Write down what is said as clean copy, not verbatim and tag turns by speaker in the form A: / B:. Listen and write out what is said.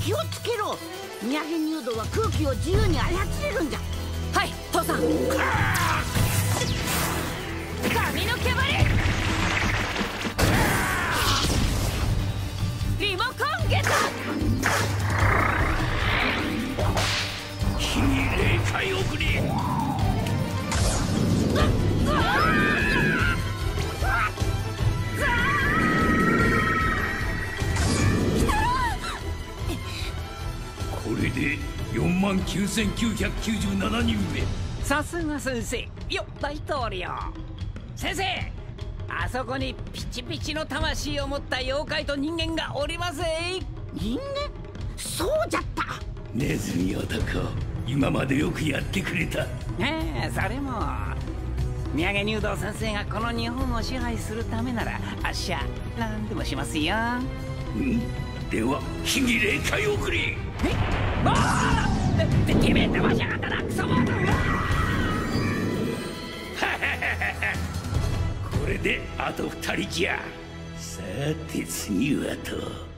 A: 気をつけろ。土産入道は空気を自由に操れるんじゃ。
B: はい、父さん。髪の毛張り。リモコンゲット。
C: 火に霊界送り。これで49,997人目。
D: さすが先生よ、大統領。先生、あそこにピチピチの魂を持った妖怪と人間がおりますぜ。
A: 人間？そうじゃった。
C: ネズミ男、今までよくやってくれた。
D: それも土産入道先生がこの日本を支配するためならあっしゃ何でもしますよ。
C: では火に霊界送り。
D: てめえ騙しやがったな、クソモード。
C: これであと2人じゃ。さて次はと。